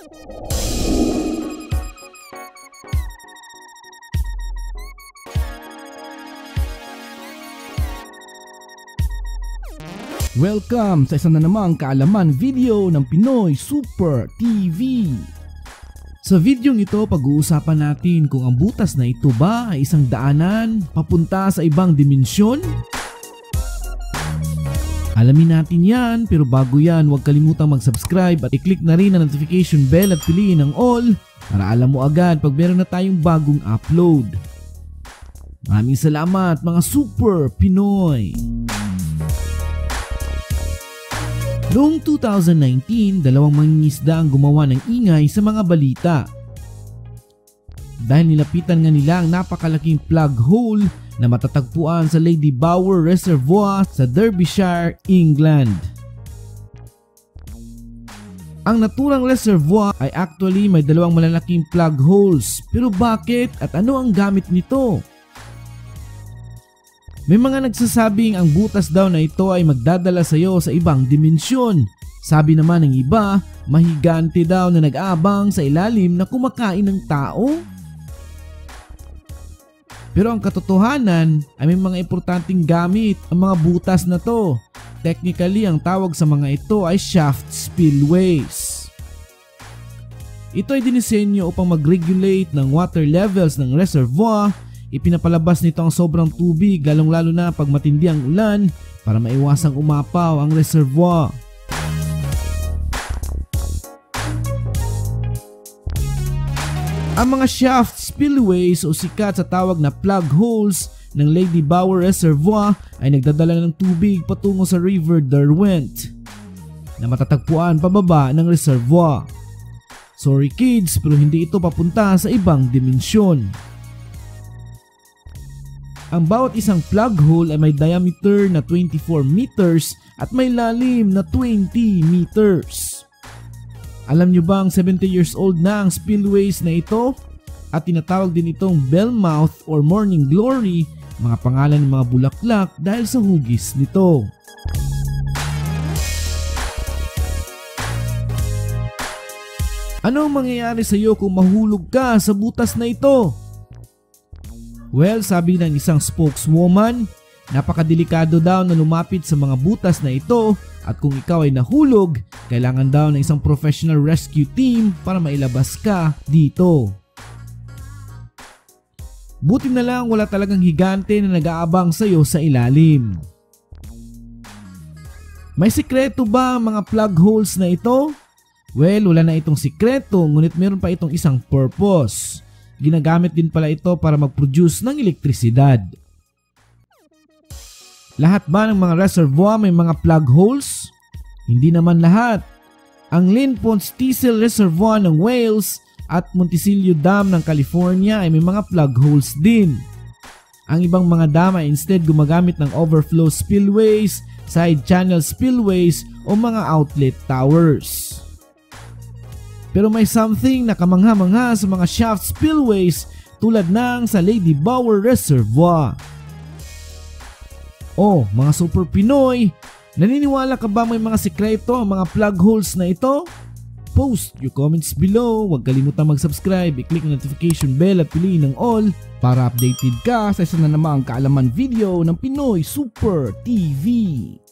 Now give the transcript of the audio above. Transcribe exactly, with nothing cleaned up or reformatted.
Welcome sa isa na namang kaalaman video ng Pinoy Super T V. Sa videong ito, pag-uusapan natin kung ang butas na ito ba ay isang daanan papunta sa ibang dimensyon? Alamin natin yan, pero bago yan, huwag kalimutang mag-subscribe at i-click na rin ang notification bell at piliin ang all para alam mo agad pag meron na tayong bagong upload. Maraming salamat mga Super Pinoy! Noong two thousand nineteen, dalawang mangingisda ang gumawa ng ingay sa mga balita. Dahil nilapitan nga nila ang napakalaking plug hole na matatagpuan sa Lady Bower Reservoir sa Derbyshire, England. Ang naturang reservoir ay actually may dalawang malalaking plug holes. Pero bakit at ano ang gamit nito? May mga nagsasabing ang butas daw na ito ay magdadala sa iyo sa ibang dimensyon. Sabi naman ng iba, mahigante daw na nag-aabang sa ilalim na kumakain ng tao. Pero ang katotohanan ay may mga importanteng gamit ang mga butas na to. Technically, ang tawag sa mga ito ay shaft spillways. Ito ay dinisenyo upang mag-regulate ng water levels ng reservoir. Ipinapalabas nito ang sobrang tubig lalong-lalo na pag matindi ang ulan para maiwasang umapaw ang reservoir. Ang mga shaft spillways o sikat sa tawag na plug holes ng Lady Bower Reservoir ay nagdadala ng tubig patungo sa River Derwent na matatagpuan pababa ng reservoir. Sorry kids, pero hindi ito papunta sa ibang dimensyon. Ang bawat isang plug hole ay may diameter na twenty-four meters at may lalim na twenty meters. Alam nyo bang seventy years old na ang spillways na ito? At tinatawag din itong Bellmouth or Morning Glory, mga pangalan ng mga bulaklak dahil sa hugis nito. Ano ang mangyayari sa iyo kung mahulog ka sa butas na ito? Well, sabi ng isang spokeswoman, napakadelikado daw na lumapit sa mga butas na ito at kung ikaw ay nahulog, kailangan daw ng isang professional rescue team para mailabas ka dito. Buti na lang wala talagang higante na nag-aabang sa iyo sa ilalim. May sikreto ba ang mga plug holes na ito? Well, wala na itong sikreto, ngunit meron pa itong isang purpose. Ginagamit din pala ito para mag-produce ng elektrisidad. Lahat ba ng mga reservoir may mga plug holes? Hindi naman lahat. Ang Lynn Ponce Teasel Reservoir ng Wales at Monticello Dam ng California ay may mga plug holes din. Ang ibang mga dam ay instead gumagamit ng overflow spillways, side channel spillways o mga outlet towers. Pero may something na kamangha-mangha sa mga shaft spillways tulad ng sa Lady Bower Reservoir. Oh, mga Super Pinoy, naniniwala ka ba may mga sikreto ang mga plug holes na ito? Post your comments below, huwag kalimutang mag-subscribe, i-click ang notification bell at piliin ang all para updated ka sa isa na namang kaalaman video ng Pinoy Super T V.